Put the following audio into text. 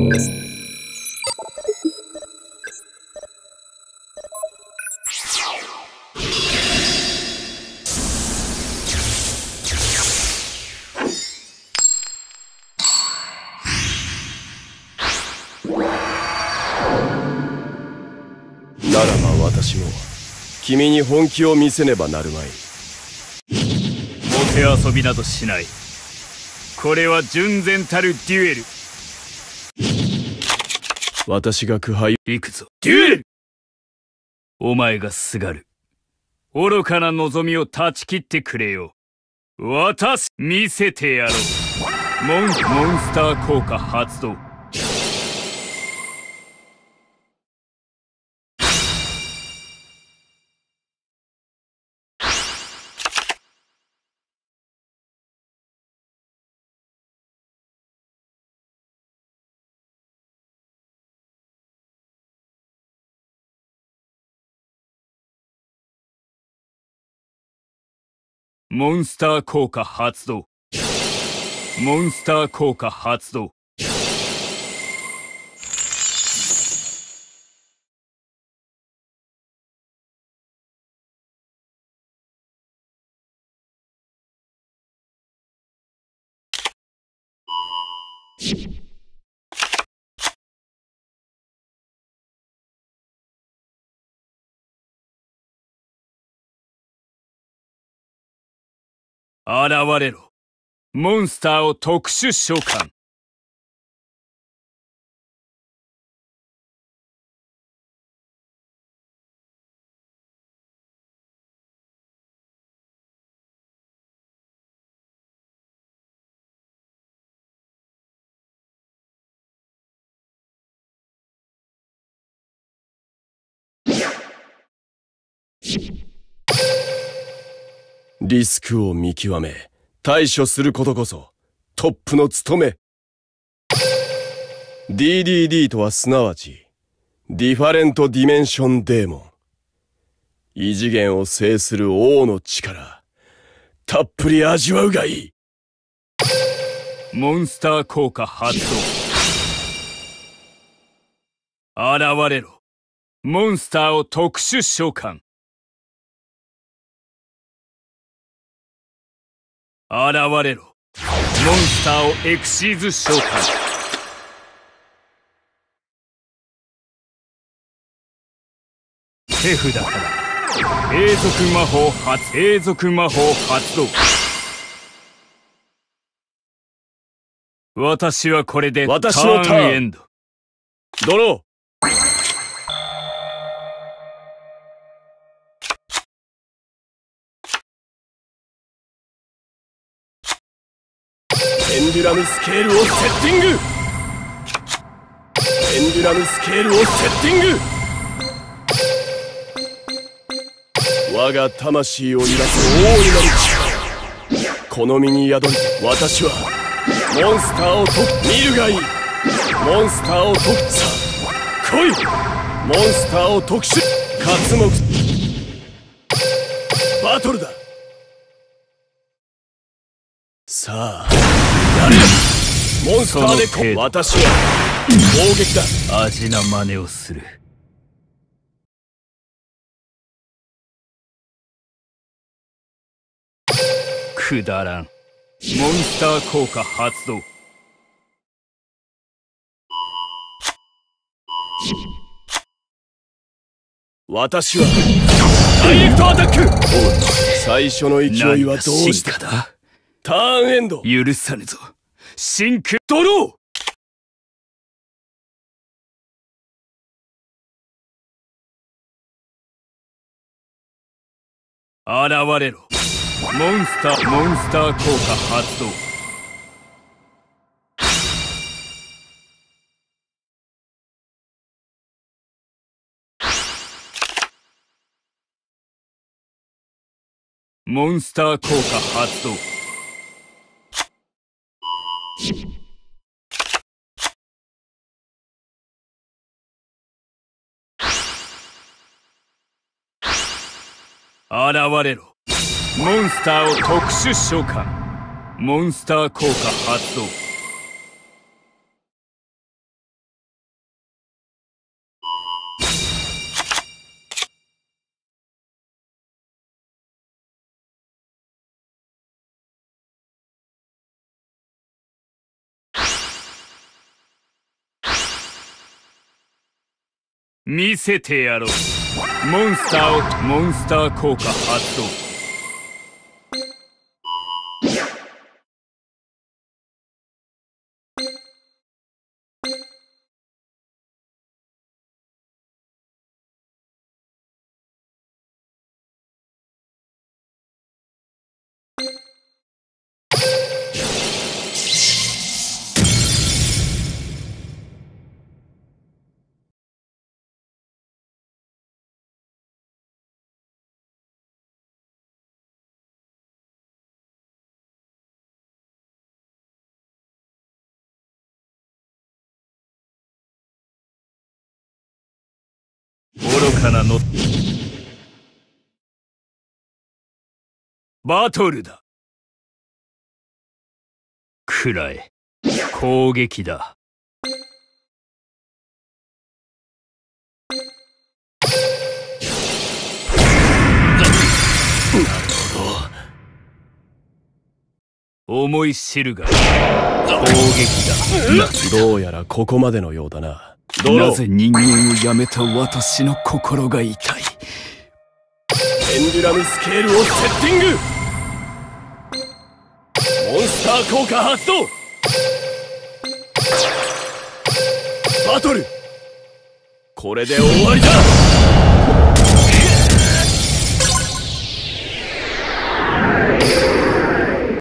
ならば私も君に本気を見せねばなるまい。 もてあそびなどしない。これは純然たるデュエル。 私が苦杯。 行くぞデュエル。お前がすがる愚かな望みを断ち切ってくれよ。私見せてやろう。モンスター効果発動。モンスター効果発動。モンスター効果発動。現れろ。モンスターを特殊召喚。 リスクを見極め対処することこそトップの務め。 DDD とはすなわちディファレントディメンションデーモン。異次元を制する王の力、たっぷり味わうがいい。 モンスター効果発動。現れろ。モンスターを特殊召喚。現れろ。モンスターをエクシーズ召喚。手札から永続魔法発動。私はこれで私のターンエンド。 ドロー。ペンデュラムスケールをセッティング。ペンデュラムスケールをセッティング。我が魂を揺らす王になる。この身に宿り私はモンスターを見るがいい。モンスターをさあ来い。モンスターを特殊活目バトルだ。さあやれ。モンスターで私は攻撃だ。 味な真似をする。くだらん。モンスター効果発動。 私はダイレクトアタック。最初の勢いはどうしただ。 ターンエンド。 許さぬぞ。シンクドロー。現れろ。モンスター効果発動。モンスター効果発動。現れろ。モンスターを特殊召喚。モンスター効果発動。 見せてやろう。モンスター効果発動。愚かなのバトルだ。くらえ。攻撃だ。 なるほど。思い知るが攻撃だ。どうやらここまでのようだな。 なぜ人間をやめた私の心が痛い。 ペンデュラムスケールをセッティング。モンスター効果発動。バトルこれで終わりだ。